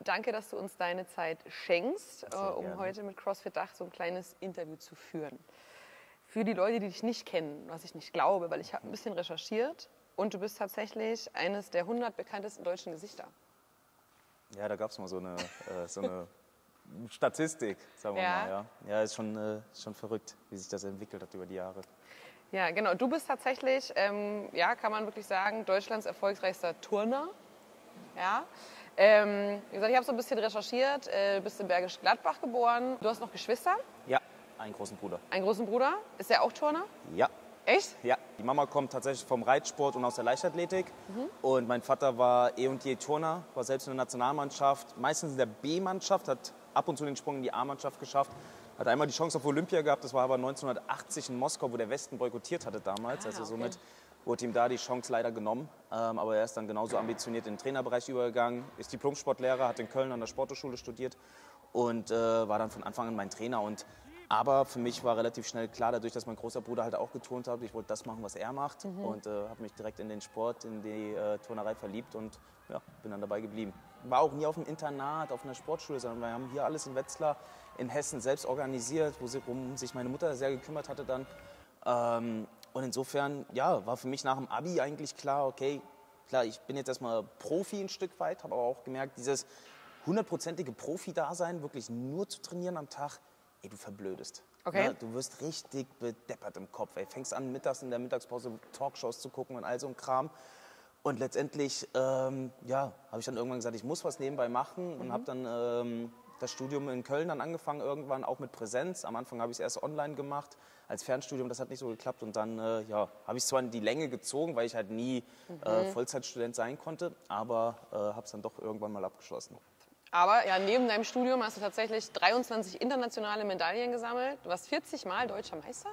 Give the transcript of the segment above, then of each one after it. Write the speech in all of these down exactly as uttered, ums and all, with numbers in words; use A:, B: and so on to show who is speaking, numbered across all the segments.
A: danke, dass du uns deine Zeit schenkst, äh, um
B: gerne.
A: heute mit CrossFit Dach so ein kleines Interview zu führen. Für die Leute, die dich nicht kennen, was ich nicht glaube, weil ich habe ein bisschen recherchiert und du bist tatsächlich eines der hundert bekanntesten deutschen Gesichter.
B: Ja, da gab es mal so eine, äh, so eine Statistik, sagen wir
A: Ja.
B: mal. Ja, ja ist schon, äh, schon verrückt, wie sich das entwickelt hat über die Jahre.
A: Ja, genau. Du bist tatsächlich, ähm, ja, kann man wirklich sagen, Deutschlands erfolgreichster Turner. Ja. Ähm, wie gesagt, ich habe so ein bisschen recherchiert, äh, bist in Bergisch Gladbach geboren. Du hast noch Geschwister,
B: Ja, einen großen Bruder.
A: einen großen Bruder. Ist der auch Turner?
B: Ja.
A: Echt?
B: Ja, die Mama kommt tatsächlich vom Reitsport und aus der Leichtathletik. Mhm. Und mein Vater war eh und je Turner, war selbst in der Nationalmannschaft, meistens in der B-Mannschaft, hat ab und zu den Sprung in die A-Mannschaft geschafft. Hat einmal die Chance auf Olympia gehabt, das war aber neunzehnhundertachtzig in Moskau, wo der Westen boykottiert hatte damals.
A: Ah,
B: also
A: okay.
B: somit wurde ihm da die Chance leider genommen. Ähm, aber er ist dann genauso ambitioniert in den Trainerbereich übergegangen, ist Diplom-Sportlehrer, hat in Köln an der Sporthochschule studiert und äh, war dann von Anfang an mein Trainer. Und Aber für mich war relativ schnell klar, dadurch, dass mein großer Bruder halt auch geturnt hat, ich wollte das machen, was er macht. Mhm. Und äh, habe mich direkt in den Sport, in die äh, Turnerei verliebt und ja, bin dann dabei geblieben. War auch nie auf dem Internat, auf einer Sportschule, sondern wir haben hier alles in Wetzlar, in Hessen selbst organisiert, worum sich meine Mutter sehr gekümmert hatte dann. Ähm, und insofern, ja, war für mich nach dem Abi eigentlich klar, okay, klar, ich bin jetzt erstmal Profi ein Stück weit, habe aber auch gemerkt, dieses hundertprozentige Profi-Dasein, wirklich nur zu trainieren am Tag, ey, du verblödest.
A: Okay.
B: Ja, du wirst richtig bedeppert im Kopf. Ey. Fängst an, mittags in der Mittagspause Talkshows zu gucken und all so ein Kram. Und letztendlich, ähm, ja, habe ich dann irgendwann gesagt, ich muss was nebenbei machen und mhm. habe dann ähm, das Studium in Köln dann angefangen, irgendwann auch mit Präsenz. Am Anfang habe ich es erst online gemacht, als Fernstudium, das hat nicht so geklappt. Und dann äh, ja, habe ich es zwar in die Länge gezogen, weil ich halt nie mhm. äh, Vollzeitstudent sein konnte, aber äh, habe es dann doch irgendwann mal abgeschlossen.
A: Aber ja, neben deinem Studium hast du tatsächlich dreiundzwanzig internationale Medaillen gesammelt. Du warst vierzig Mal deutscher Meister.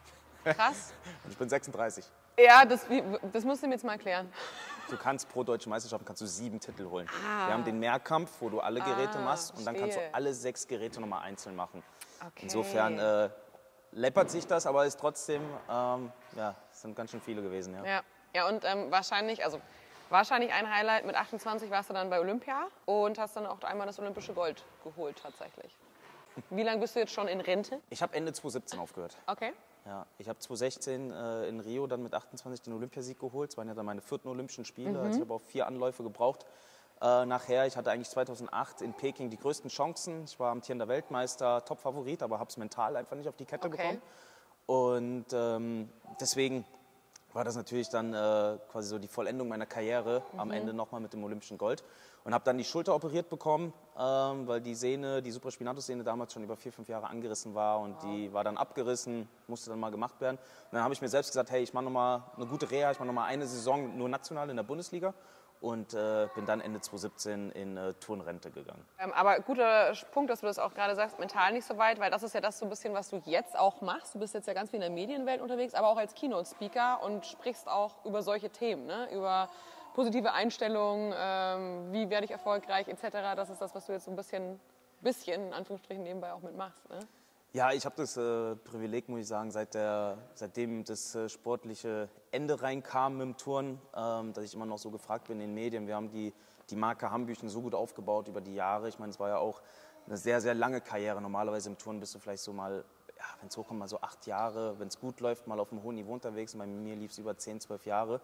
A: Krass.
B: Und ich bin sechsunddreißig.
A: Ja, das, das musst du mir jetzt mal erklären.
B: Du kannst pro Deutsche Meisterschaft kannst du sieben Titel holen.
A: Ah.
B: Wir haben den Mehrkampf, wo du alle Geräte
A: Ah,
B: machst und dann kannst du
A: verstehe.
B: alle sechs Geräte nochmal einzeln machen.
A: Okay.
B: Insofern äh, läppert sich das, aber ist trotzdem, ähm, ja, es sind ganz schön viele gewesen. Ja,
A: Ja, ja und ähm, wahrscheinlich, also wahrscheinlich ein Highlight, mit achtundzwanzig warst du dann bei Olympia und hast dann auch einmal das olympische Gold geholt tatsächlich. Wie lange bist du jetzt schon in Rente?
B: Ich habe Ende zweitausendsiebzehn aufgehört.
A: Okay.
B: Ja, ich habe zweitausendsechzehn äh, in Rio dann mit achtundzwanzig den Olympiasieg geholt. Das waren ja dann meine vierten Olympischen Spiele.
A: Mhm.
B: Also ich habe auch vier Anläufe gebraucht. Äh, nachher, ich hatte eigentlich zweitausendacht in Peking die größten Chancen. Ich war amtierender Weltmeister, Top-Favorit, aber habe es mental einfach nicht auf die Kette
A: Okay.
B: bekommen. Und ähm, deswegen war das natürlich dann äh, quasi so die Vollendung meiner Karriere, mhm. am Ende nochmal mit dem Olympischen Gold. Und habe dann die Schulter operiert bekommen, ähm, weil die Sehne, die Supraspinatus-Sehne damals schon über vier, fünf Jahre angerissen war und wow. die war dann abgerissen, musste dann mal gemacht werden. Und dann habe ich mir selbst gesagt, hey, ich mache nochmal eine gute Reha, ich mache nochmal eine Saison nur national in der Bundesliga und äh, bin dann Ende zweitausendsiebzehn in äh, Turnrente gegangen.
A: Ähm, aber guter Punkt, dass du das auch gerade sagst, mental nicht so weit, weil das ist ja das so ein bisschen, was du jetzt auch machst. Du bist jetzt ja ganz viel in der Medienwelt unterwegs, aber auch als Keynote-Speaker und sprichst auch über solche Themen, ne? Über positive Einstellung, ähm, wie werde ich erfolgreich et cetera. Das ist das, was du jetzt so ein bisschen, bisschen in Anführungsstrichen nebenbei auch mitmachst. Ne?
B: Ja, ich habe das äh, Privileg, muss ich sagen, seit der, seitdem das äh, sportliche Ende reinkam mit dem Turnen, ähm, dass ich immer noch so gefragt bin in den Medien. Wir haben die, die Marke Hambüchen so gut aufgebaut über die Jahre. Ich meine, es war ja auch eine sehr, sehr lange Karriere. Normalerweise im Turnen bist du vielleicht so mal, ja, wenn es hochkommt, mal so acht Jahre. Wenn es gut läuft, mal auf einem hohen Niveau unterwegs. Und bei mir lief es über zehn, zwölf Jahre.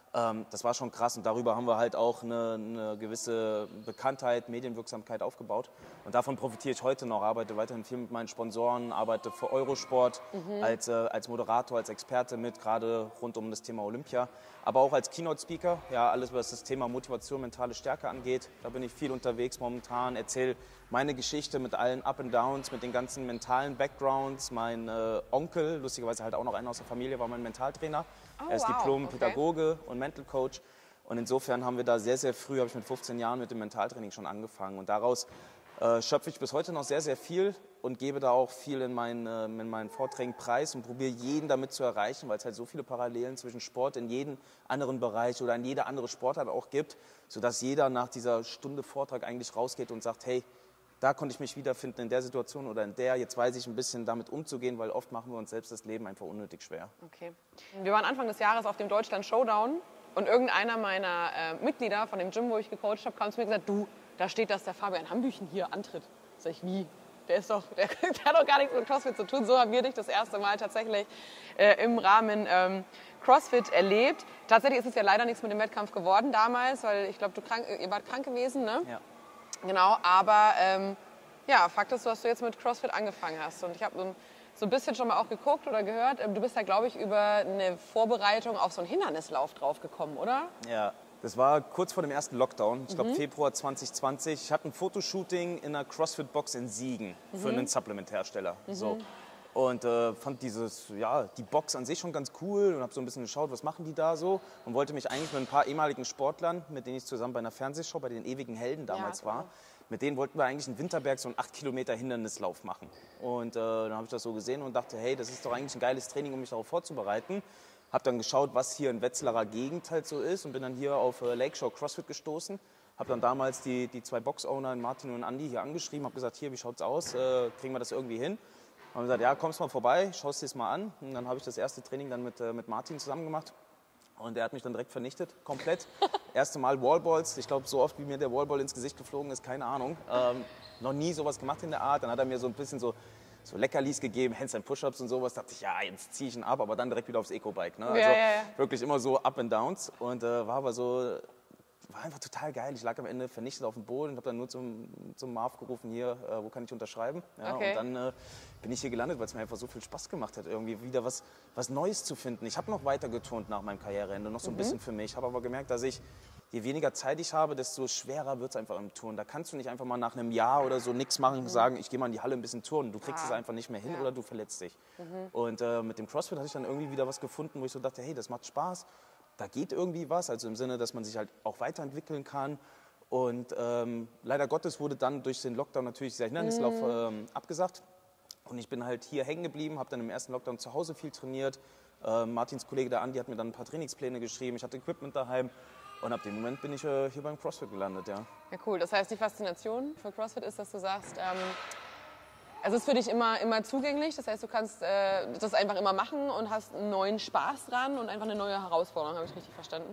B: Das war schon krass und darüber haben wir halt auch eine, eine gewisse Bekanntheit, Medienwirksamkeit aufgebaut. Und davon profitiere ich heute noch, arbeite weiterhin viel mit meinen Sponsoren, arbeite für Eurosport mhm. als, äh, als Moderator, als Experte mit, gerade rund um das Thema Olympia. Aber auch als Keynote-Speaker, ja, alles was das Thema Motivation, mentale Stärke angeht. Da bin ich viel unterwegs momentan, erzähle meine Geschichte mit allen Up and Downs, mit den ganzen mentalen Backgrounds. Mein äh, Onkel, lustigerweise halt auch noch einer aus der Familie, war mein Mentaltrainer.
A: Oh,
B: er ist
A: wow.
B: Diplom-Pädagoge okay. und Mental Coach. Und insofern haben wir da sehr, sehr früh, habe ich mit fünfzehn Jahren mit dem Mentaltraining schon angefangen. Und daraus äh, schöpfe ich bis heute noch sehr, sehr viel und gebe da auch viel in meinen, äh, in meinen Vorträgen preis und probiere jeden damit zu erreichen, weil es halt so viele Parallelen zwischen Sport in jedem anderen Bereich oder in jeder andere Sportart auch gibt, sodass jeder nach dieser Stunde Vortrag eigentlich rausgeht und sagt, hey, da konnte ich mich wiederfinden in der Situation oder in der. Jetzt weiß ich ein bisschen damit umzugehen, weil oft machen wir uns selbst das Leben einfach unnötig schwer.
A: Okay. Wir waren Anfang des Jahres auf dem Deutschland Showdown und irgendeiner meiner äh, Mitglieder von dem Gym, wo ich gecoacht habe, kam zu mir und gesagt, du, da steht, dass der Fabian Hambüchen hier antritt. Sag ich, wie? Der ist doch, der, der hat doch gar nichts mit CrossFit zu tun. So haben wir dich das erste Mal tatsächlich äh, im Rahmen ähm, CrossFit erlebt. Tatsächlich ist es ja leider nichts mit dem Wettkampf geworden damals, weil ich glaube, du krank, ihr wart krank gewesen, ne?
B: Ja.
A: Genau, aber ähm, ja, Fakt ist, dass du jetzt mit CrossFit angefangen hast. Und ich habe so, so ein bisschen schon mal auch geguckt oder gehört, du bist da, glaube ich, über eine Vorbereitung auf so einen Hindernislauf drauf gekommen, oder?
B: Ja. Das war kurz vor dem ersten Lockdown, ich glaube mhm. Februar zwanzig zwanzig. Ich hatte ein Fotoshooting in einer CrossFit-Box in Siegen mhm. für einen Supplement-Hersteller. Mhm. So. Und äh, fand dieses, ja, die Box an sich schon ganz cool und habe so ein bisschen geschaut, was machen die da so. Und wollte mich eigentlich mit ein paar ehemaligen Sportlern, mit denen ich zusammen bei einer Fernsehshow, bei den ewigen Helden damals ja, war, mit denen wollten wir eigentlich in Winterberg so einen acht Kilometer Hindernislauf machen. Und äh, dann habe ich das so gesehen und dachte, hey, das ist doch eigentlich ein geiles Training, um mich darauf vorzubereiten. Habe dann geschaut, was hier in Wetzlarer Gegend halt so ist und bin dann hier auf äh, Lakeshore CrossFit gestoßen. Habe dann damals die, die zwei Box-Owner, Martin und Andi, hier angeschrieben, habe gesagt, hier, wie schaut's aus, äh, kriegen wir das irgendwie hin? Haben gesagt, ja, kommst mal vorbei, schaust dir das mal an. Und dann habe ich das erste Training dann mit, äh, mit Martin zusammen gemacht. Und der hat mich dann direkt vernichtet, komplett. Erste Mal Wallballs, ich glaube, so oft wie mir der Wallball ins Gesicht geflogen ist, keine Ahnung. Ähm, noch nie sowas gemacht in der Art. Dann hat er mir so ein bisschen so... so Leckerlis gegeben, Handstand Push-Ups und sowas, dachte ich, ja, jetzt ziehe ich ihn ab, aber dann direkt wieder aufs Eco-Bike. Ne? Also
A: ja, ja, ja.
B: wirklich immer so Up and Downs und äh, war aber so, war einfach total geil. Ich lag am Ende vernichtet auf dem Boden und habe dann nur zum, zum Marv gerufen, hier, äh, wo kann ich unterschreiben? Ja,
A: okay.
B: Und dann äh, bin ich hier gelandet, weil es mir einfach so viel Spaß gemacht hat, irgendwie wieder was, was Neues zu finden. Ich habe noch weiter geturnt nach meinem Karriereende, noch so ein mhm. bisschen für mich, habe aber gemerkt, dass ich, je weniger Zeit ich habe, desto schwerer wird es einfach im Turnen. Da kannst du nicht einfach mal nach einem Jahr oder so nichts machen und mhm. sagen, ich gehe mal in die Halle ein bisschen turnen. Du kriegst ah. es einfach nicht mehr hin ja. oder du verletzt dich. Mhm. Und äh, mit dem CrossFit hatte ich dann irgendwie wieder was gefunden, wo ich so dachte, hey, das macht Spaß. Da geht irgendwie was, also im Sinne, dass man sich halt auch weiterentwickeln kann. Und ähm, leider Gottes wurde dann durch den Lockdown natürlich dieser Hindernislauf mhm. ähm, abgesagt. Und ich bin halt hier hängen geblieben, habe dann im ersten Lockdown zu Hause viel trainiert. Äh, Martins Kollege, der Andi, hat mir dann ein paar Trainingspläne geschrieben. Ich hatte Equipment daheim. Und ab dem Moment bin ich äh, hier beim CrossFit gelandet, ja.
A: Ja, cool. Das heißt, die Faszination für CrossFit ist, dass du sagst, ähm, es ist für dich immer, immer zugänglich. Das heißt, du kannst äh, das einfach immer machen und hast einen neuen Spaß dran und einfach eine neue Herausforderung. Habe ich richtig verstanden?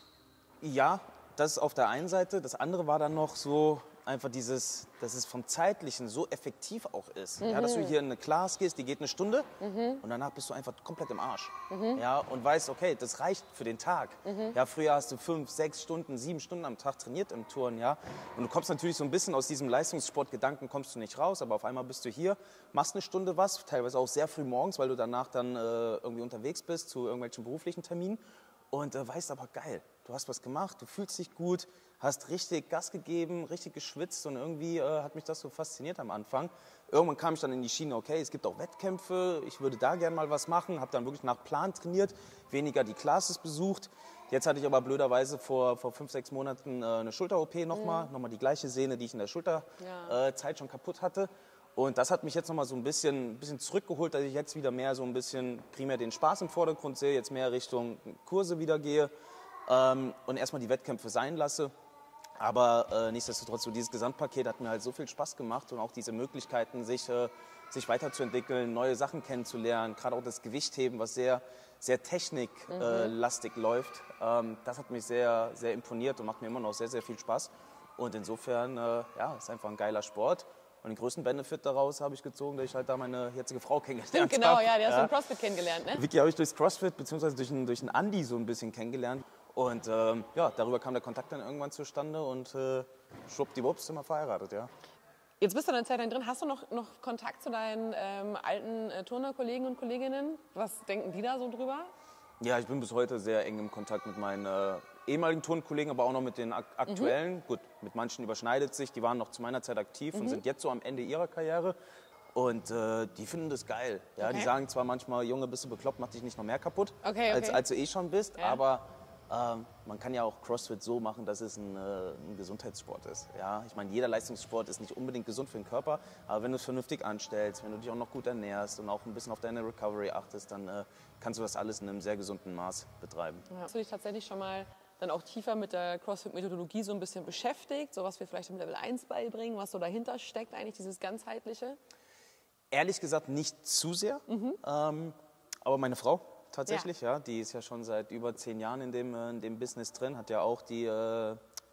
B: Ja, das ist auf der einen Seite. Das andere war dann noch so einfach dieses, dass es vom Zeitlichen so effektiv auch ist. Mhm. Ja, dass du hier in eine Class gehst, die geht eine Stunde mhm. und danach bist du einfach komplett im Arsch. Mhm. Ja, und weißt, okay, das reicht für den Tag. Mhm. Ja, früher hast du fünf, sechs Stunden, sieben Stunden am Tag trainiert im Turnen. Ja, und du kommst natürlich so ein bisschen aus diesem Leistungssportgedanken, kommst du nicht raus, aber auf einmal bist du hier, machst eine Stunde was, teilweise auch sehr früh morgens, weil du danach dann äh, irgendwie unterwegs bist zu irgendwelchen beruflichen Terminen. Und äh, weißt aber, geil, du hast was gemacht, du fühlst dich gut, hast richtig Gas gegeben, richtig geschwitzt und irgendwie äh, hat mich das so fasziniert am Anfang. Irgendwann kam ich dann in die Schiene, okay, es gibt auch Wettkämpfe, ich würde da gerne mal was machen, habe dann wirklich nach Plan trainiert, weniger die Classes besucht. Jetzt hatte ich aber blöderweise vor, vor fünf, sechs Monaten äh, eine Schulter-O P nochmal, mhm. nochmal die gleiche Sehne, die ich in der Schulterzeit ja. äh, schon kaputt hatte. Und das hat mich jetzt noch mal so ein bisschen, ein bisschen zurückgeholt, dass ich jetzt wieder mehr so ein bisschen primär den Spaß im Vordergrund sehe, jetzt mehr Richtung Kurse wieder gehe ähm, und erstmal die Wettkämpfe sein lasse. Aber äh, nichtsdestotrotz, so dieses Gesamtpaket hat mir halt so viel Spaß gemacht und auch diese Möglichkeiten, sich, äh, sich weiterzuentwickeln, neue Sachen kennenzulernen, gerade auch das Gewichtheben, was sehr, sehr techniklastig mhm. äh, läuft. Ähm, das hat mich sehr, sehr imponiert und macht mir immer noch sehr, sehr viel Spaß. Und insofern, äh, ja, ist einfach ein geiler Sport. Und den größten Benefit daraus habe ich gezogen, dass ich halt da meine jetzige Frau kennengelernt habe.
A: Genau, habe. ja, die hast du ja. im CrossFit kennengelernt, ne?
B: Vicky habe ich durchs CrossFit bzw. durch einen, durch einen Andi so ein bisschen kennengelernt. Und ähm, ja, darüber kam der Kontakt dann irgendwann zustande und äh, schwuppdiwupps sind wir verheiratet, ja.
A: Jetzt bist du eine Zeit lang drin. Hast du noch, noch Kontakt zu deinen ähm, alten äh, Turnerkollegen und Kolleginnen? Was denken die da so drüber?
B: Ja, ich bin bis heute sehr eng im Kontakt mit meinen äh, ehemaligen Turnkollegen, aber auch noch mit den ak aktuellen. Mhm. Gut, mit manchen überschneidet sich. Die waren noch zu meiner Zeit aktiv mhm. und sind jetzt so am Ende ihrer Karriere. Und äh, die finden das geil. Ja, okay. Die sagen zwar manchmal, Junge, bist du bekloppt, mach dich nicht noch mehr kaputt,
A: okay, okay.
B: Als, als du eh schon bist.
A: Ja.
B: Aber ähm, man kann ja auch CrossFit so machen, dass es ein, äh, ein Gesundheitssport ist. Ja? Ich meine, jeder Leistungssport ist nicht unbedingt gesund für den Körper, aber wenn du es vernünftig anstellst, wenn du dich auch noch gut ernährst und auch ein bisschen auf deine Recovery achtest, dann äh, kannst du das alles in einem sehr gesunden Maß betreiben.
A: Ja. Hast du dich tatsächlich schon mal dann auch tiefer mit der CrossFit-Methodologie so ein bisschen beschäftigt, so was wir vielleicht im Level eins beibringen, was so dahinter steckt, eigentlich dieses Ganzheitliche?
B: Ehrlich gesagt nicht zu sehr, mhm. ähm, aber meine Frau tatsächlich, ja. ja, die ist ja schon seit über zehn Jahren in dem, in dem Business drin, hat ja auch die, äh,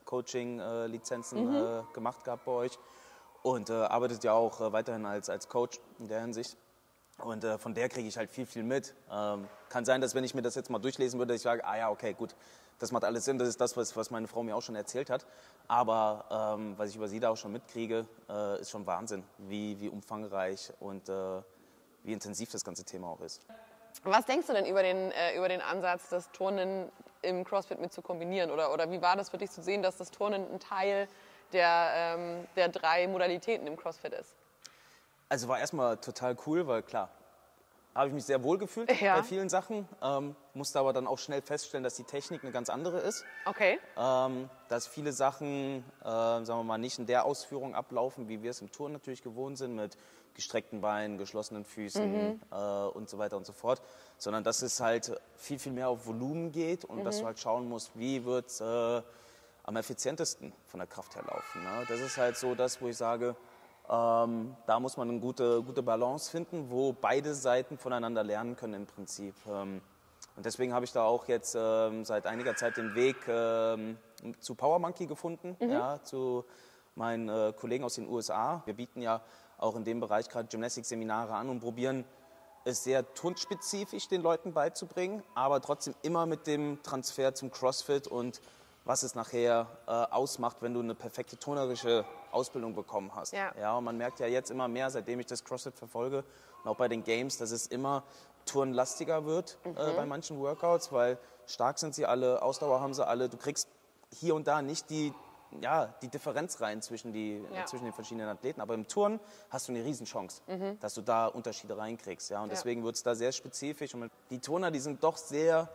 B: Coaching-Lizenzen mhm. äh, gemacht gehabt bei euch und äh, arbeitet ja auch äh, weiterhin als, als Coach in der Hinsicht. Und äh, von der kriege ich halt viel, viel mit. Ähm, kann sein, dass wenn ich mir das jetzt mal durchlesen würde, ich sage, ah ja, okay, gut, das macht alles Sinn. Das ist das, was, was meine Frau mir auch schon erzählt hat. Aber ähm, was ich über sie da auch schon mitkriege, äh, ist schon Wahnsinn, wie, wie umfangreich und äh, wie intensiv das ganze Thema auch ist.
A: Was denkst du denn über den, äh, über den Ansatz, das Turnen im CrossFit mit zu kombinieren? Oder, oder wie war das für dich zu sehen, dass das Turnen ein Teil der, ähm, der drei Modalitäten im CrossFit ist?
B: Also war erstmal total cool, weil klar, habe ich mich sehr wohl gefühlt ja. bei vielen Sachen, ähm, musste aber dann auch schnell feststellen, dass die Technik eine ganz andere ist.
A: Okay.
B: Ähm, dass viele Sachen, äh, sagen wir mal, nicht in der Ausführung ablaufen, wie wir es im Turnen natürlich gewohnt sind, mit gestreckten Beinen, geschlossenen Füßen mhm. äh, und so weiter und so fort, sondern dass es halt viel, viel mehr auf Volumen geht und mhm. dass du halt schauen musst, wie wird es äh, am effizientesten von der Kraft her laufen. Ne? Das ist halt so das, wo ich sage, Ähm, da muss man eine gute, gute Balance finden, wo beide Seiten voneinander lernen können im Prinzip. Ähm, und deswegen habe ich da auch jetzt ähm, seit einiger Zeit den Weg ähm, zu Power Monkey gefunden, mhm. ja, zu meinen äh, Kollegen aus den U S A. Wir bieten ja auch in dem Bereich gerade Gymnastik-Seminare an und probieren es sehr turnspezifisch den Leuten beizubringen, aber trotzdem immer mit dem Transfer zum CrossFit und was es nachher äh, ausmacht, wenn du eine perfekte turnerische Ausbildung bekommen hast.
A: Ja.
B: Ja, und man merkt ja jetzt immer mehr, seitdem ich das CrossFit verfolge und auch bei den Games, dass es immer turnlastiger wird mhm. äh, bei manchen Workouts, weil stark sind sie alle, Ausdauer haben sie alle. Du kriegst hier und da nicht die, ja, die Differenz rein zwischen, die,
A: ja.
B: äh, zwischen den verschiedenen Athleten, aber im Turnen hast du eine Riesenchance, mhm. dass du da Unterschiede reinkriegst. Ja? Und
A: ja.
B: deswegen wird es da sehr spezifisch. Und die Turner, die sind doch sehr...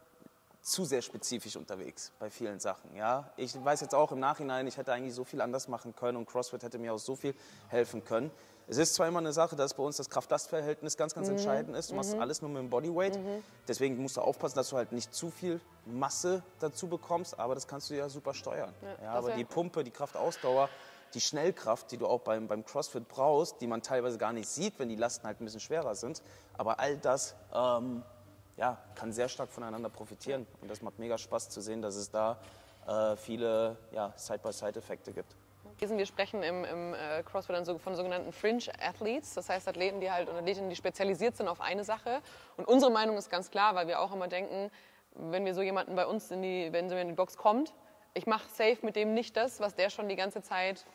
B: zu sehr spezifisch unterwegs bei vielen Sachen. Ja? Ich weiß jetzt auch im Nachhinein, ich hätte eigentlich so viel anders machen können und CrossFit hätte mir auch so viel helfen können. Es ist zwar immer eine Sache, dass bei uns das Kraft-Last-Verhältnis ganz, ganz mhm. entscheidend ist. Du machst mhm. alles nur mit dem Bodyweight. Mhm. Deswegen musst du aufpassen, dass du halt nicht zu viel Masse dazu bekommst, aber das kannst du ja super steuern. Ja, ja, aber die Pumpe, die Kraftausdauer, die Schnellkraft, die du auch beim, beim CrossFit brauchst, die man teilweise gar nicht sieht, wenn die Lasten halt ein bisschen schwerer sind. Aber all das... Ähm, ja, kann sehr stark voneinander profitieren. Und das macht mega Spaß zu sehen, dass es da äh, viele ja, Side-by-Side-Effekte gibt.
A: Wir sprechen im, im äh, CrossFit dann so, von sogenannten Fringe Athletes, das heißt Athleten, die halt und Athletinnen, die spezialisiert sind auf eine Sache. Und unsere Meinung ist ganz klar, weil wir auch immer denken, wenn wir so jemanden bei uns in die, wenn so in die Box kommt, ich mache safe mit dem nicht das, was der schon die ganze Zeit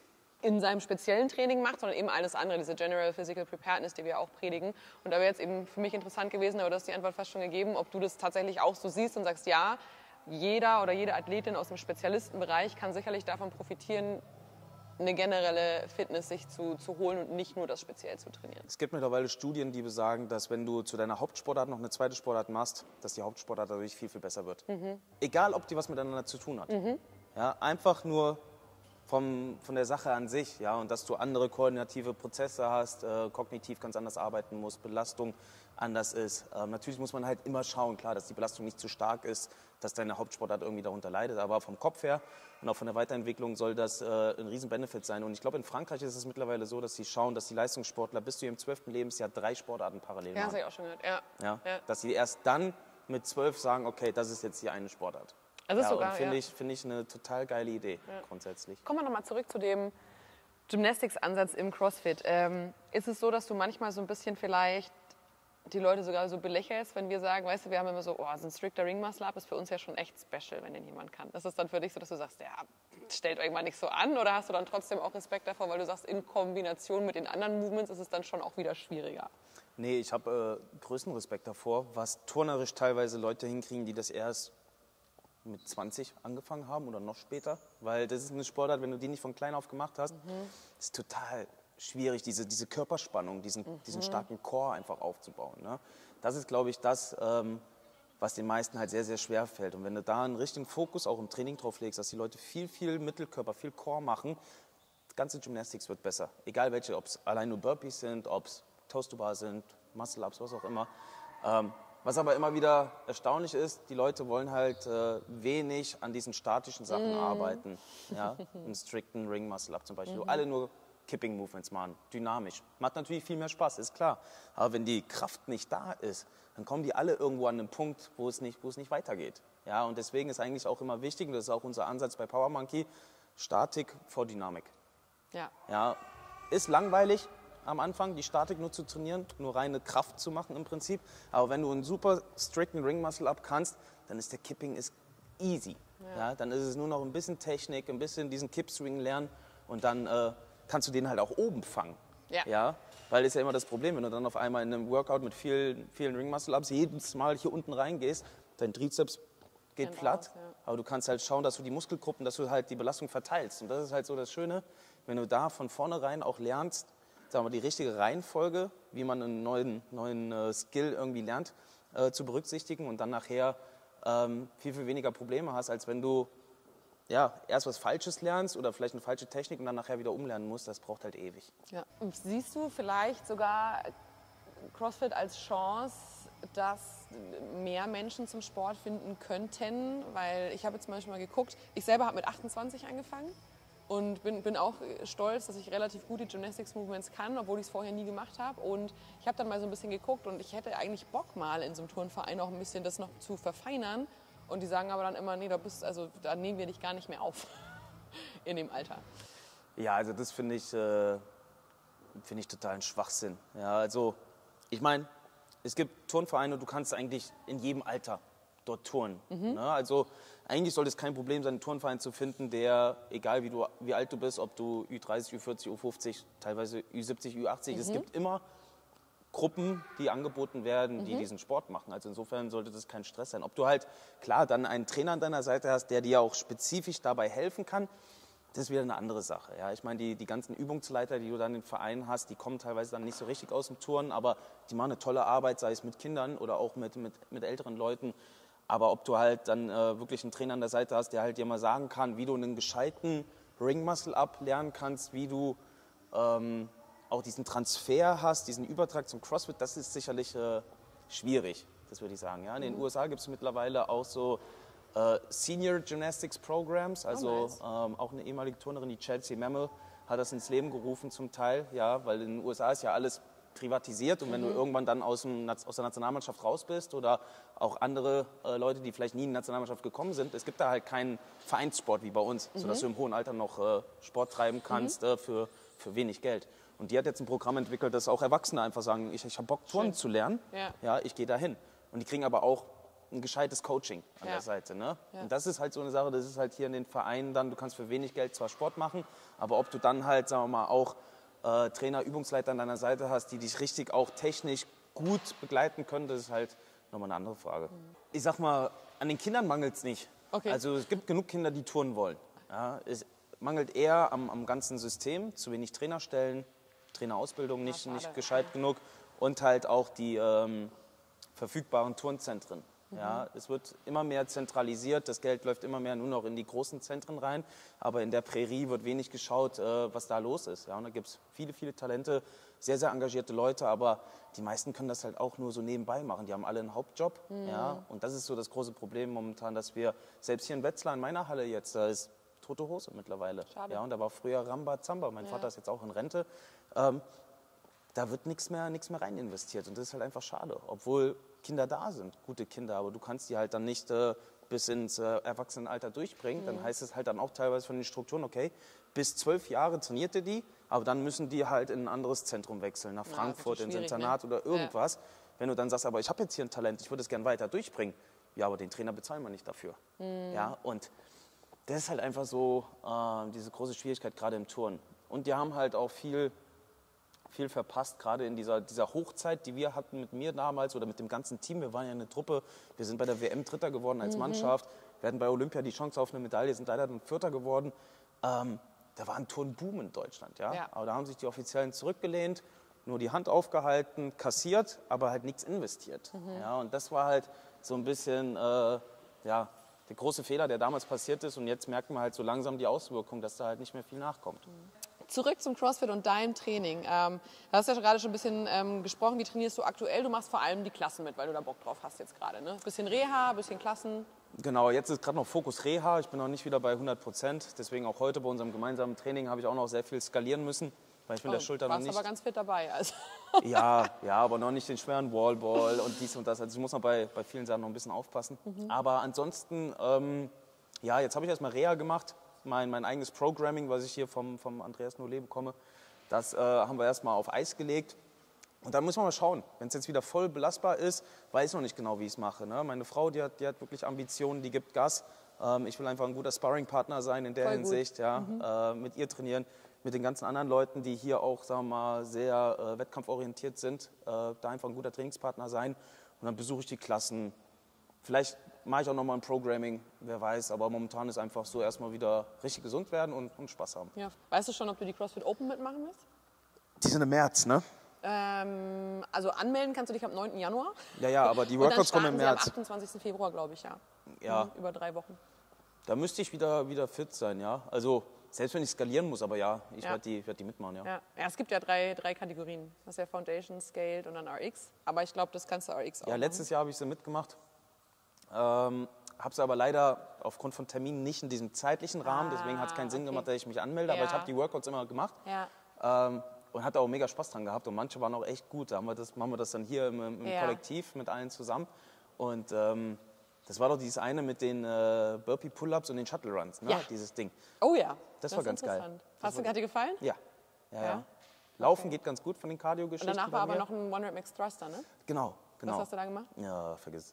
A: in seinem speziellen Training macht, sondern eben alles andere, diese General Physical Preparedness, die wir auch predigen. Und da wäre jetzt eben für mich interessant gewesen, aber du hast die Antwort fast schon gegeben, ob du das tatsächlich auch so siehst und sagst, ja, jeder oder jede Athletin aus dem Spezialistenbereich kann sicherlich davon profitieren, eine generelle Fitness sich zu, zu holen und nicht nur das speziell zu trainieren.
B: Es gibt mittlerweile Studien, die besagen, dass wenn du zu deiner Hauptsportart noch eine zweite Sportart machst, dass die Hauptsportart dadurch viel, viel besser wird. Mhm. Egal, ob die was miteinander zu tun hat. Mhm. Ja, einfach nur Vom, von der Sache an sich, ja, und dass du andere koordinative Prozesse hast, äh, kognitiv ganz anders arbeiten musst, Belastung anders ist. Ähm, natürlich muss man halt immer schauen, klar, dass die Belastung nicht zu stark ist, dass deine Hauptsportart irgendwie darunter leidet, aber vom Kopf her und auch von der Weiterentwicklung soll das äh, ein Riesen-Benefit sein. Und ich glaube, in Frankreich ist es mittlerweile so, dass sie schauen, dass die Leistungssportler bis zu ihrem zwölften Lebensjahr drei Sportarten parallel
A: ja,
B: machen.
A: Ja, das habe ich auch schon gehört, ja.
B: Ja,
A: ja.
B: Dass sie erst dann mit zwölf sagen, okay, das ist jetzt die eine Sportart.
A: Also
B: ja,
A: sogar,
B: finde
A: ja.
B: ich, find ich eine total geile Idee, ja. grundsätzlich.
A: Kommen wir nochmal zurück zu dem Gymnastics-Ansatz im CrossFit. Ähm, ist es so, dass du manchmal so ein bisschen vielleicht die Leute sogar so belächelst, wenn wir sagen, weißt du, wir haben immer so, oh, so ein strikter Ring-Muscle-Up ist für uns ja schon echt special, wenn den jemand kann. Ist es dann für dich so, dass du sagst, ja, stellt euch mal nicht so an, oder hast du dann trotzdem auch Respekt davor, weil du sagst, in Kombination mit den anderen Movements ist es dann schon auch wieder schwieriger?
B: Nee, ich habe äh, größten Respekt davor, was turnerisch teilweise Leute hinkriegen, die das erst mit zwanzig angefangen haben oder noch später, weil das ist eine Sportart, wenn du die nicht von klein auf gemacht hast, mhm. ist total schwierig, diese, diese Körperspannung, diesen, mhm. diesen starken Core einfach aufzubauen. Ne? Das ist, glaube ich, das, ähm, was den meisten halt sehr, sehr schwer fällt. Und wenn du da einen richtigen Fokus auch im Training drauf legst, dass die Leute viel, viel Mittelkörper, viel Core machen, das ganze Gymnastics wird besser. Egal welche, ob es allein nur Burpees sind, ob es Toast-to-Bar sind, Muscle-Ups, was auch immer. Ähm, Was aber immer wieder erstaunlich ist, die Leute wollen halt äh, wenig an diesen statischen Sachen mm. arbeiten. Ja? Einen strikten Ring-Muscle-Up zum Beispiel, mm. wo alle nur Kipping-Movements machen, dynamisch. Macht natürlich viel mehr Spaß, ist klar. Aber wenn die Kraft nicht da ist, dann kommen die alle irgendwo an einen Punkt, wo es nicht, wo es nicht weitergeht. Ja, und deswegen ist eigentlich auch immer wichtig, und das ist auch unser Ansatz bei Power Monkey, Statik vor Dynamik.
A: Ja.
B: Ja, ist langweilig am Anfang, die Statik nur zu trainieren, nur reine Kraft zu machen im Prinzip. Aber wenn du einen super strikten Ring-Muscle-Up kannst, dann ist der Kipping ist easy. Ja. Ja, dann ist es nur noch ein bisschen Technik, ein bisschen diesen Kippswing lernen und dann äh, kannst du den halt auch oben fangen.
A: Ja.
B: Ja. Weil das ist ja immer das Problem, wenn du dann auf einmal in einem Workout mit vielen, vielen Ring-Muscle-Ups jedes Mal hier unten reingehst, dein Trizeps geht platt,
A: raus, ja.
B: aber du kannst halt schauen, dass du die Muskelgruppen, dass du halt die Belastung verteilst. Und das ist halt so das Schöne, wenn du da von vornherein auch lernst, sagen wir, die richtige Reihenfolge, wie man einen neuen, neuen äh, Skill irgendwie lernt, äh, zu berücksichtigen und dann nachher ähm, viel, viel weniger Probleme hast, als wenn du ja, erst was Falsches lernst oder vielleicht eine falsche Technik und dann nachher wieder umlernen musst. Das braucht halt ewig.
A: Ja. Und siehst du vielleicht sogar CrossFit als Chance, dass mehr Menschen zum Sport finden könnten? Weil ich habe jetzt zum Beispiel mal geguckt, ich selber habe mit achtundzwanzig angefangen. Und bin, bin auch stolz, dass ich relativ gut die Gymnastics Movements kann, obwohl ich es vorher nie gemacht habe. Und ich habe dann mal so ein bisschen geguckt und ich hätte eigentlich Bock mal in so einem Turnverein auch ein bisschen das noch zu verfeinern. Und die sagen aber dann immer, nee, da, bist, also, da nehmen wir dich gar nicht mehr auf in dem Alter.
B: Ja, also das finde ich, äh, finde ich totalen Schwachsinn. Ja, also ich meine, es gibt Turnvereine, du kannst eigentlich in jedem Alter dort turnen. Mhm. Ne? Also eigentlich sollte es kein Problem sein, einen Turnverein zu finden, der, egal wie, du, wie alt du bist, ob du Ü dreißig, Ü vierzig, Ü fünfzig, teilweise Ü siebzig, Ü achtzig, mhm. es gibt immer Gruppen, die angeboten werden, die mhm. diesen Sport machen. Also insofern sollte das kein Stress sein. Ob du halt, klar, dann einen Trainer an deiner Seite hast, der dir auch spezifisch dabei helfen kann, das ist wieder eine andere Sache. Ja, ich meine, die, die ganzen Übungsleiter, die du dann im Verein hast, die kommen teilweise dann nicht so richtig aus dem Turnen, aber die machen eine tolle Arbeit, sei es mit Kindern oder auch mit, mit, mit älteren Leuten. Aber ob du halt dann äh, wirklich einen Trainer an der Seite hast, der halt dir mal sagen kann, wie du einen gescheiten Ring-Muscle-Up lernen kannst, wie du ähm, auch diesen Transfer hast, diesen Übertrag zum CrossFit, das ist sicherlich äh, schwierig, das würde ich sagen. Ja? In den mhm. U S A gibt es mittlerweile auch so äh, Senior Gymnastics Programs, also oh, nice. ähm, auch eine ehemalige Turnerin, die Chelsea Memmel, hat das ins Leben gerufen zum Teil, ja, weil in den U S A ist ja alles privatisiert und wenn mhm. du irgendwann dann aus, dem, aus der Nationalmannschaft raus bist oder auch andere äh, Leute, die vielleicht nie in die Nationalmannschaft gekommen sind, es gibt da halt keinen Vereinssport wie bei uns, mhm. sodass du im hohen Alter noch äh, Sport treiben kannst mhm. äh, für, für wenig Geld. Und die hat jetzt ein Programm entwickelt, dass auch Erwachsene einfach sagen, ich, ich habe Bock, Turnen zu lernen, ja. ja, ich gehe da hin. Und die kriegen aber auch ein gescheites Coaching an ja. der Seite. Ne? Ja. Und das ist halt so eine Sache, das ist halt hier in den Vereinen dann, du kannst für wenig Geld zwar Sport machen, aber ob du dann halt, sagen wir mal, auch Äh, Trainer, Übungsleiter an deiner Seite hast, die dich richtig auch technisch gut begleiten können, das ist halt nochmal eine andere Frage. Mhm. Ich sag mal, an den Kindern mangelt es nicht. Okay. Also es gibt genug Kinder, die turnen wollen. Ja, es mangelt eher am, am ganzen System, zu wenig Trainerstellen, Trainerausbildung nicht, ja, nicht gescheit ja. genug und halt auch die ähm, verfügbaren Turnzentren. Ja, es wird immer mehr zentralisiert, das Geld läuft immer mehr nur noch in die großen Zentren rein, aber in der Prärie wird wenig geschaut, äh, was da los ist. Ja, und da gibt es viele, viele Talente, sehr, sehr engagierte Leute, aber die meisten können das halt auch nur so nebenbei machen. Die haben alle einen Hauptjob. Mhm. Ja, und das ist so das große Problem momentan, dass wir, selbst hier in Wetzlar in meiner Halle jetzt, da ist tote Hose mittlerweile. Schade. Ja, und da war früher Ramba Zamba, mein ja. Vater ist jetzt auch in Rente. Ähm, da wird nichts mehr, nichts mehr rein investiert und das ist halt einfach schade, obwohl Kinder da sind, gute Kinder, aber du kannst die halt dann nicht äh, bis ins äh, Erwachsenenalter durchbringen. Mhm. Dann heißt es halt dann auch teilweise von den Strukturen, okay, bis zwölf Jahre trainiert ihr die, aber dann müssen die halt in ein anderes Zentrum wechseln, nach Frankfurt, ja, ins Internat, ne? Oder irgendwas. Ja. Wenn du dann sagst, aber ich habe jetzt hier ein Talent, ich würde es gerne weiter durchbringen, ja, aber den Trainer bezahlen wir nicht dafür. Mhm. Ja, und das ist halt einfach so äh, diese große Schwierigkeit gerade im Turnen. Und die haben halt auch viel... viel verpasst, gerade in dieser, dieser Hochzeit, die wir hatten mit mir damals oder mit dem ganzen Team. Wir waren ja eine Truppe, wir sind bei der W M Dritter geworden als mhm. Mannschaft. Wir hatten bei Olympia die Chance auf eine Medaille, sind leider dann Vierter geworden. Ähm, da war ein Turnboom in Deutschland. Ja? Ja. Aber da haben sich die Offiziellen zurückgelehnt, nur die Hand aufgehalten, kassiert, aber halt nichts investiert. Mhm. Ja? Und das war halt so ein bisschen äh, ja, der große Fehler, der damals passiert ist. Und jetzt merken wir halt so langsam die Auswirkungen, dass da halt nicht mehr viel nachkommt. Mhm.
A: Zurück zum CrossFit und deinem Training. Ähm, du hast ja gerade schon ein bisschen ähm, gesprochen, wie trainierst du aktuell? Du machst vor allem die Klassen mit, weil du da Bock drauf hast jetzt gerade. Ne? Bisschen Reha, bisschen Klassen.
B: Genau, jetzt ist gerade noch Fokus Reha. Ich bin noch nicht wieder bei hundert Prozent. Deswegen auch heute bei unserem gemeinsamen Training habe ich auch noch sehr viel skalieren müssen. weil ich mit
A: Oh,
B: der Schulter
A: du
B: noch
A: warst
B: nicht...
A: aber ganz fit dabei. Also.
B: Ja, ja, aber noch nicht den schweren Wallball und dies und das. Also ich muss noch bei, bei vielen Sachen noch ein bisschen aufpassen. Mhm. Aber ansonsten, ähm, ja, jetzt habe ich erstmal Reha gemacht, mein, mein eigenes Programming, was ich hier vom, vom Andreas Nollet bekomme. Das äh, haben wir erstmal auf Eis gelegt. Und dann muss man mal schauen, wenn es jetzt wieder voll belastbar ist, weiß ich noch nicht genau, wie ich es mache. Ne? Meine Frau, die hat, die hat wirklich Ambitionen, die gibt Gas. Ähm, ich will einfach ein guter Sparringpartner sein in der
A: Voll
B: Hinsicht, ja,
A: mhm.
B: äh, mit ihr trainieren, mit den ganzen anderen Leuten, die hier auch, sagen wir mal, sehr äh, wettkampforientiert sind, äh, da einfach ein guter Trainingspartner sein. Und dann besuche ich die Klassen. Vielleicht mache ich auch nochmal ein Programming, wer weiß. Aber momentan ist einfach so erstmal wieder richtig gesund werden und, und Spaß haben.
A: Ja. Weißt du schon, ob du die CrossFit Open mitmachen willst?
B: Die sind im März, ne?
A: Ähm, also anmelden kannst du dich am neunten Januar.
B: Ja, ja, aber die Workouts kommen im
A: Sie am
B: März.
A: achtundzwanzigsten Februar, glaube ich, ja.
B: Ja.
A: Mhm, über drei Wochen.
B: Da müsste ich wieder, wieder fit sein, ja. Also selbst wenn ich skalieren muss, aber ja, ich
A: Ja.
B: werde die, werd die mitmachen, ja.
A: Ja. ja, es gibt ja drei, drei Kategorien. Das ist ja Foundation, Scaled und dann R X. Aber ich glaube, das kannst du R X auch
B: Ja,
A: machen.
B: letztes Jahr habe ich sie mitgemacht. Ähm, habe sie aber leider aufgrund von Terminen nicht in diesem zeitlichen Rahmen. Deswegen hat es keinen Sinn
A: okay.
B: gemacht, dass ich mich anmelde. Aber
A: Ja.
B: ich habe die Workouts immer gemacht.
A: Ja.
B: Ähm, und hatte auch mega Spaß dran gehabt. Und manche waren auch echt gut. Da haben wir das, machen wir das dann hier im, im
A: Ja.
B: Kollektiv mit allen zusammen. Und ähm, das war doch dieses eine mit den äh, Burpee-Pull-Ups und den Shuttle-Runs, ne?
A: Ja.
B: Dieses Ding.
A: Oh ja.
B: Das war
A: ist
B: ganz geil.
A: interessant.
B: Das
A: Hast du,
B: war-
A: hat dir gefallen?
B: Ja. Ja, ja.
A: Ja?
B: Laufen
A: Okay.
B: geht ganz gut von den
A: Und
B: Cardio-Geschichten.
A: danach
B: bei
A: war aber
B: mir.
A: noch ein One-Rep-Max Thruster, ne?
B: Genau, genau.
A: Was hast du da gemacht?
B: Ja, vergiss.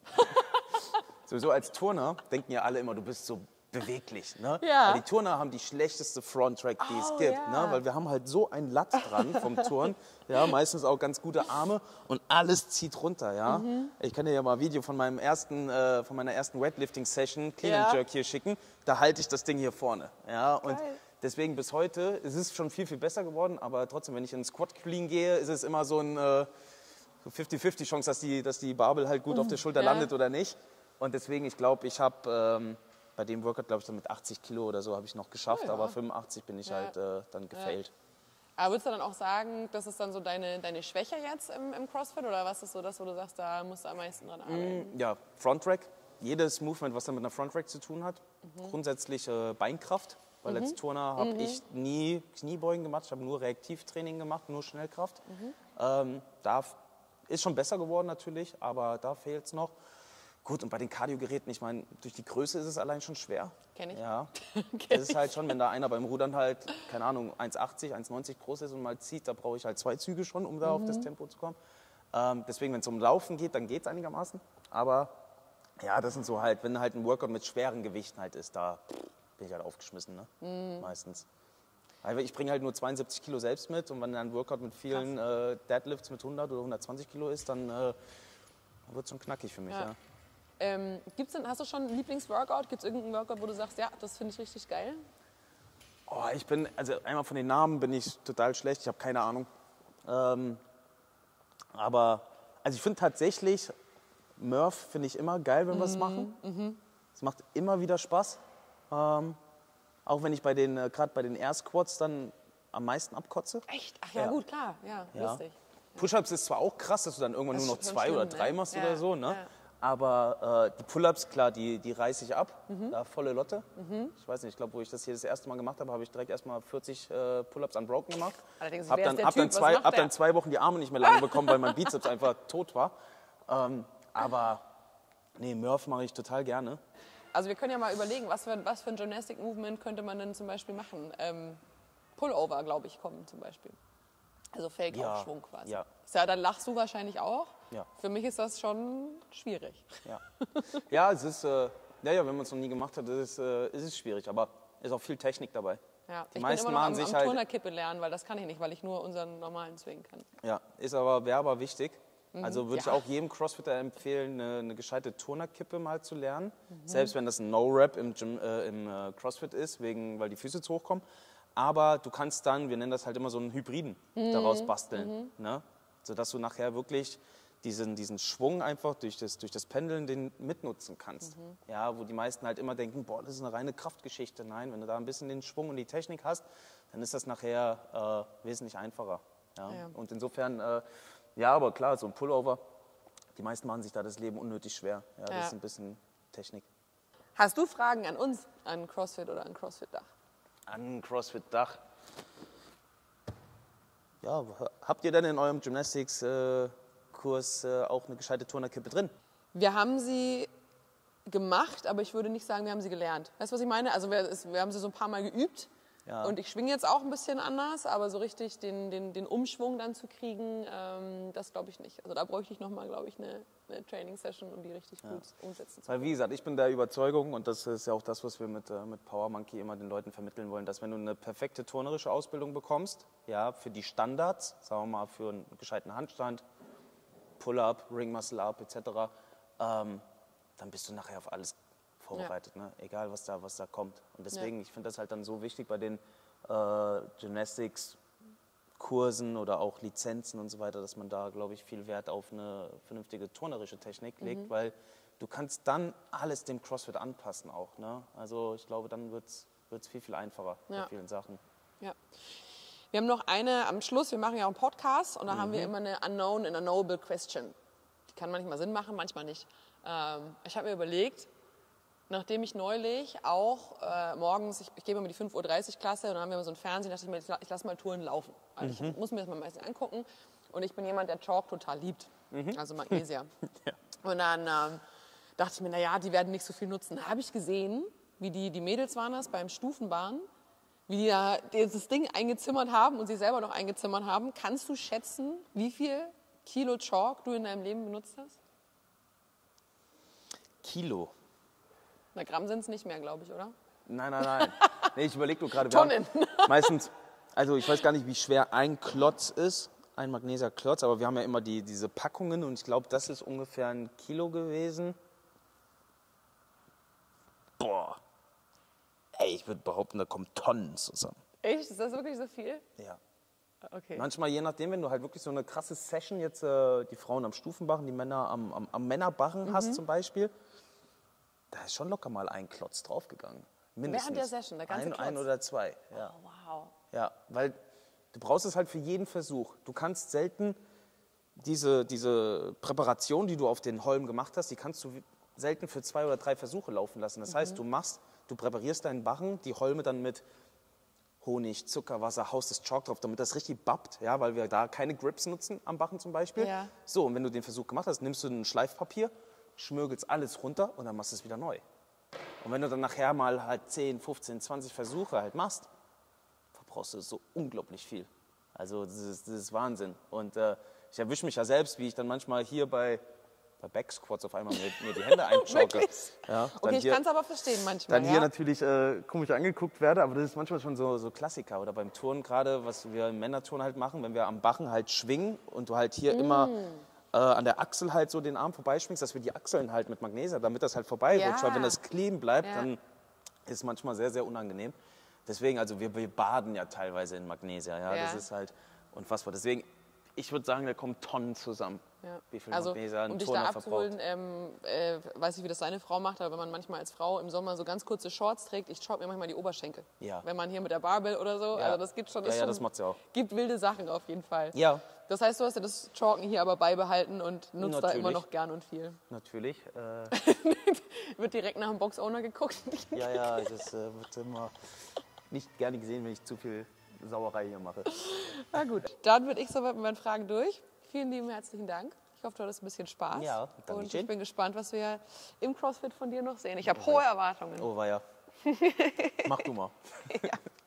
B: Sowieso als Turner denken ja alle immer, du bist so beweglich. Ne?
A: Ja.
B: Weil die Turner haben die schlechteste Front-Track, die es
A: Oh,
B: gibt.
A: ja.
B: Ne? Weil wir haben halt so ein Latt dran vom Turn. Ja, meistens auch ganz gute Arme und alles zieht runter. Ja?
A: Mhm.
B: Ich kann dir ja mal ein Video von, meinem ersten, äh, von meiner ersten Weightlifting-Session, Clean
A: Ja.
B: and Jerk, hier schicken. Da halte ich das Ding hier vorne. Ja? Und
A: Geil.
B: deswegen bis heute, es ist schon viel, viel besser geworden. Aber trotzdem, wenn ich in Squat Clean gehe, ist es immer so ein äh, so fünfzig fünfzig Chance, dass die, dass die Barbel halt gut auf der Schulter
A: Ja.
B: landet oder nicht. Und deswegen, ich glaube, ich habe ähm, bei dem Workout, glaube ich, dann mit achtzig Kilo oder so habe ich noch geschafft,
A: Oh ja.
B: aber fünfundachtzig bin ich
A: Ja.
B: halt äh, dann gefailt.
A: Aber würdest du dann auch sagen, das ist dann so deine, deine Schwäche jetzt im, im CrossFit? Oder was ist so das, wo du sagst, da musst du am meisten dran arbeiten?
B: Ja, Front Rack. Jedes Movement, was dann mit einer Front Rack zu tun hat. Grundsätzlich äh, Beinkraft. Weil als Turner habe ich nie Kniebeugen gemacht. Ich habe nur Reaktivtraining gemacht, nur Schnellkraft. Ähm, da f- ist schon besser geworden natürlich, aber da fehlt es noch. Gut, und bei den Kardiogeräten, ich meine, durch die Größe ist es allein schon schwer.
A: Kenn ich.
B: Ja,
A: Kenn
B: das ist halt schon, wenn da einer beim Rudern halt, keine Ahnung, eins achtzig, eins neunzig groß ist und mal zieht, da brauche ich halt zwei Züge schon, um da auf das Tempo zu kommen. Ähm, deswegen, wenn es um Laufen geht, dann geht es einigermaßen. Aber ja, das sind so halt, wenn halt ein Workout mit schweren Gewichten halt ist, da bin ich halt aufgeschmissen, ne? Meistens. Weil ich bringe halt nur zweiundsiebzig Kilo selbst mit und wenn dann ein Workout mit vielen äh, Deadlifts mit hundert oder hundertzwanzig Kilo ist, dann äh, wird es schon knackig für mich,
A: Ja.
B: ja.
A: Ähm, gibt's denn, hast du schon ein Lieblingsworkout? Gibt es irgendeinen Workout, wo du sagst, ja, das finde ich richtig geil?
B: Oh, ich bin, also einmal von den Namen bin ich total schlecht, ich habe keine Ahnung. Ähm, aber, also ich finde tatsächlich, Murph finde ich immer geil, wenn wir es machen. Es macht immer wieder Spaß. Ähm, auch wenn ich bei den, äh, gerade bei den Air Squats dann am meisten abkotze.
A: Echt? Ach ja,
B: Ja.
A: gut, klar. Ja,
B: Ja.
A: lustig.
B: Push-Ups ist zwar auch krass, dass du dann irgendwann
A: Das
B: nur noch
A: ist schon
B: zwei oder
A: schlimm,
B: drei
A: ne?
B: machst
A: Ja,
B: oder so, ne?
A: ja.
B: Aber äh, die Pull-Ups, klar, die, die reiße ich ab,
A: Mhm.
B: da volle Lotte. Ich weiß nicht, ich glaube, wo ich das hier das erste Mal gemacht habe, habe ich direkt erstmal vierzig äh, Pull-Ups unbroken gemacht.
A: Allerdings,
B: Hab
A: wer ist
B: dann,
A: der
B: hab dann,
A: Typ? Was
B: zwei,
A: macht
B: hab
A: der?
B: dann zwei Wochen die Arme nicht mehr lang bekommen, weil mein Bizeps einfach tot war. Ähm, aber nee, Murph mache ich total gerne.
A: Also wir können ja mal überlegen, was für, was für ein Gymnastic Movement könnte man denn zum Beispiel machen? Ähm, Pullover, glaube ich, kommen zum Beispiel. Also Fake-Aufschwung quasi.
B: ja.
A: Ja, dann lachst du wahrscheinlich auch.
B: Ja.
A: Für mich ist das schon schwierig.
B: Ja, ja es ist, äh, ja, ja, wenn man es noch nie gemacht hat, ist, äh, ist es schwierig, aber ist auch viel Technik dabei.
A: Ja.
B: Die
A: ich
B: meisten
A: bin immer noch
B: machen
A: am,
B: sich
A: am
B: halt-
A: Turnerkippe lernen, weil das kann ich nicht, weil ich nur unseren normalen Swing kann.
B: Ja, ist aber, wäre aber wichtig. Also würde
A: ja.
B: ich auch jedem Crossfitter empfehlen, eine, eine gescheite Turnerkippe mal zu lernen. Selbst wenn das ein No-Rap im, Gym, äh, im äh, Crossfit ist, wegen, weil die Füße zu hoch kommen. Aber du kannst dann, wir nennen das halt immer so einen Hybriden, daraus basteln. Ne? Sodass du nachher wirklich diesen, diesen Schwung einfach durch das, durch das Pendeln den mitnutzen kannst. Ja, wo die meisten halt immer denken, boah, das ist eine reine Kraftgeschichte. Nein, wenn du da ein bisschen den Schwung und die Technik hast, dann ist das nachher äh, wesentlich einfacher. Ja?
A: Ja.
B: Und insofern, äh, ja, aber klar, so ein Pullover, die meisten machen sich da das Leben unnötig schwer. Ja, das
A: Ja.
B: ist ein bisschen Technik.
A: Hast du Fragen an uns, an CrossFit oder an CrossFit-Dach?
B: An CrossFit-Dach. Ja, habt ihr denn in eurem Gymnastics-Kurs äh, auch eine gescheite Turnerkippe drin?
A: Wir haben sie gemacht, aber ich würde nicht sagen, wir haben sie gelernt. Weißt du, was ich meine? Also wir, wir haben sie so ein paar Mal geübt. Ja. Und ich schwinge jetzt auch ein bisschen anders, aber so richtig den, den, den Umschwung dann zu kriegen, ähm, das glaube ich nicht. Also da bräuchte ich nochmal, glaube ich, eine, eine Training-Session, um die richtig ja. gut umsetzen zu können.
B: Weil wie gesagt, ich bin der Überzeugung, und das ist ja auch das, was wir mit, äh, mit Power Monkey immer den Leuten vermitteln wollen, dass wenn du eine perfekte turnerische Ausbildung bekommst, ja, für die Standards, sagen wir mal für einen gescheiten Handstand, Pull-Up, Ring-Muscle-Up et cetera, ähm, dann bist du nachher auf alles vorbereitet, ja. ne? Egal was da, was da kommt. Und deswegen, ja. ich finde das halt dann so wichtig bei den äh, Gymnastics-Kursen oder auch Lizenzen und so weiter, dass man da, glaube ich, viel Wert auf eine vernünftige turnerische Technik legt, mhm. weil du kannst dann alles dem CrossFit anpassen auch. Ne? Also ich glaube, dann wird es viel, viel einfacher ja. bei vielen Sachen.
A: Ja. Wir haben noch eine am Schluss, wir machen ja auch einen Podcast und da mhm. haben wir immer eine Unknown and Unknowable Question. Die kann manchmal Sinn machen, manchmal nicht. Ähm, ich habe mir überlegt, nachdem ich neulich auch äh, morgens, ich, ich gebe immer die fünf Uhr dreißig Klasse und dann haben wir immer so ein Fernsehen, dachte ich mir, ich, ich lasse mal Touren laufen. Also mhm. Ich muss mir das mal meistens angucken und ich bin jemand, der Chalk total liebt, mhm. also Magnesia. ja. Und dann ähm, dachte ich mir, naja, die werden nicht so viel nutzen. Da habe ich gesehen, wie die, die Mädels waren das beim Stufenbahn, wie die da dieses Ding eingezimmert haben und sie selber noch eingezimmert haben. Kannst du schätzen, wie viel Kilo Chalk du in deinem Leben benutzt hast?
B: Kilo?
A: Na, Gramm sind es nicht mehr, glaube ich, oder?
B: Nein, nein, nein. Nee, ich überlege nur gerade.
A: Tonnen.
B: Meistens, also ich weiß gar nicht, wie schwer ein Klotz ist, ein Magnesia-Klotz, aber wir haben ja immer die, diese Packungen und ich glaube, das ist ungefähr ein Kilo gewesen. Boah. Ey, ich würde behaupten, da kommen Tonnen zusammen.
A: Echt? Ist das wirklich so viel?
B: Ja.
A: Okay.
B: Manchmal, je nachdem, wenn du halt wirklich so eine krasse Session jetzt, äh, die Frauen am Stufenbarren, die Männer am, am, am Männerbarren mhm. hast zum Beispiel, da ist schon locker mal ein Klotz draufgegangen. Mindestens.
A: Während der Session, der ganze
B: ein,
A: Klotz?
B: Ein oder zwei, ja.
A: Oh, wow.
B: Ja, weil du brauchst es halt für jeden Versuch. Du kannst selten diese, diese Präparation, die du auf den Holm gemacht hast, die kannst du selten für zwei oder drei Versuche laufen lassen. Das mhm. heißt, du machst, du präparierst deinen Barren, die Holme dann mit Honig, Zuckerwasser, haust das Chalk drauf, damit das richtig bappt, ja, weil wir da keine Grips nutzen am Barren zum Beispiel.
A: Ja.
B: So, und wenn du den Versuch gemacht hast, nimmst du ein Schleifpapier, schmürgelst alles runter und dann machst du es wieder neu. Und wenn du dann nachher mal halt zehn, fünfzehn, zwanzig Versuche halt machst, verbrauchst du so unglaublich viel. Also das ist, das ist Wahnsinn. Und äh, ich erwische mich ja selbst, wie ich dann manchmal hier bei, bei Backsquats auf einmal mir, mir die Hände einschauke.
A: Ja, okay, ich kann es aber verstehen manchmal.
B: Dann ja? hier natürlich äh, komisch angeguckt werde, aber das ist manchmal schon so, so Klassiker. Oder beim Turnen gerade, was wir im Männerturnen halt machen, wenn wir am Barren halt schwingen und du halt hier mm. immer äh, an der Achsel halt so den Arm vorbeischwingst, dass wir die Achseln halt mit Magnesia, damit das halt vorbeirutscht.
A: Ja.
B: Weil wenn das clean bleibt,
A: ja.
B: dann ist es manchmal sehr, sehr unangenehm. Deswegen, also wir, wir baden ja teilweise in Magnesia. Ja?
A: Ja.
B: Das ist halt unfassbar. Deswegen, ich würde sagen, da kommen Tonnen zusammen.
A: Ja.
B: Wie viel
A: also,
B: Magnesia ein
A: um dich
B: Turner
A: da abzuholen, ähm, äh, weiß ich, wie das seine Frau macht, aber wenn man manchmal als Frau im Sommer so ganz kurze Shorts trägt, ich schaue mir manchmal die Oberschenkel.
B: Ja.
A: Wenn man hier mit der Barbell oder so,
B: Ja.
A: also das gibt schon, das
B: ja, ja,
A: schon,
B: das macht sie auch.
A: Gibt wilde Sachen auf jeden Fall.
B: Ja.
A: Das heißt, du hast ja das Chalken hier aber beibehalten und nutzt
B: Natürlich.
A: da immer noch gern und viel.
B: Natürlich. Äh,
A: Wird direkt nach dem Box-Owner geguckt.
B: ja, ja, das äh, wird immer nicht gerne gesehen, wenn ich zu viel Sauerei hier mache.
A: Na gut, dann würde ich soweit mit meinen Fragen durch. Vielen lieben herzlichen Dank. Ich hoffe, du hattest ein bisschen Spaß.
B: Ja, danke
A: Und
B: schön.
A: ich bin gespannt, was wir im CrossFit von dir noch sehen. Ich habe oh, hohe Erwartungen.
B: Oh, war ja. Mach du mal.
A: Ja.